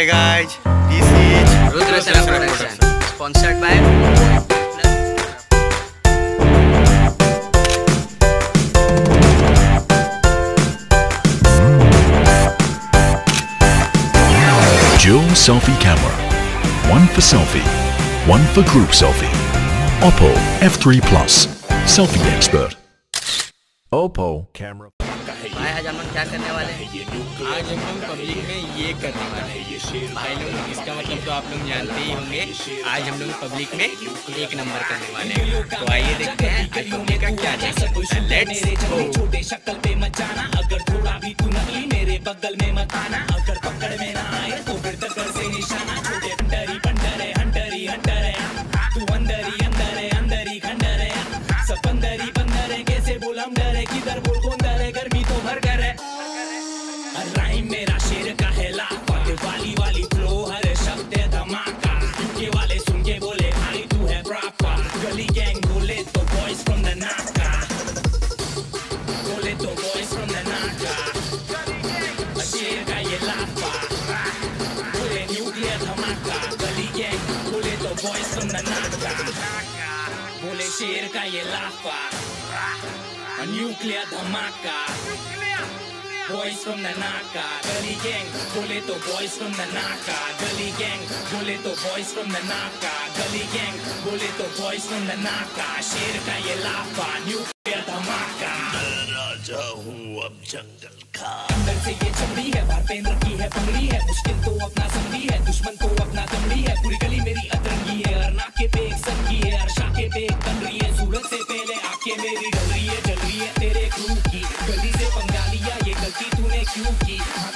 Hey guys, this is Rudra Sena production, sponsored by Dual selfie camera. One for selfie, one for group selfie. Oppo F3 Plus. Selfie expert. Oppo camera. भाई आज हम लोग क्या करने वाले हैं? आज हम लोग पब्लिक में ये करने वाले हैं भाई लोग। इसका मतलब तो आप लोग जानते ही होंगे। आज हम लोग पब्लिक में 1 नंबर करने वाले हैं। तो आइए देखते हैं आज पब्लिक का क्या है। Let's go. छोटे शक्ल पे मत जाना, अगर थोड़ा भी तू नकली मेरे बगल में मत आना। अगर पकड़ में ना आए तो फिर टक्कर से निशाना। छोटे हंडरी बंडर है, हंडरी हंडर है, तू अंदर ही अंदर है, अंदर ही खंडर है। सब अंदर ही बंदर है, कैसे बोल हम डर है, किधर बोल कौन डर है, गर्मी तो भर कर है। राइम मेरा शेर का है लाफा, वाली वाली फ्लो हर शब्द है धमाका। यूके वाले सुन के बोले भाई तू है प्रॉपर। गली गैंग बोले तो बॉयज फ्रॉम द नाका, बोले तो बॉयज फ्रॉम द नाका। शेर का ये लाफा, बोले न्यूक्लियर धमाका। गली गैंग बोले तो बॉयज फ्रॉम द नाका, बोले शेर का ये लाफा, न्यूक्लियर धमाका। Boys from the Naka, gully gang, बोले तो boys from the Naka, gully gang, बोले तो boys from the Naka, gully gang, बोले तो boys from the Naka। शेर का ये लाफा, न्यूक्लियर धमाका। राजा हूँ अब जंगल का। अंदर से ये चमड़ी है, बाहर पेन रखी है पगड़ी है। मुश्किल तो अपना संगी है, दुश्मन तो अपना दमड़ी है। पूरी गली मेरी अतरंगी है, हर नाके पे एक संगी है, हर शाके पे एक बन रही है। सूरज से पहले आंखें मेरी डल रही है, जल रही है तेरे क्रू की। गली से पंगा लिया, ये गलती तूने क्यों की?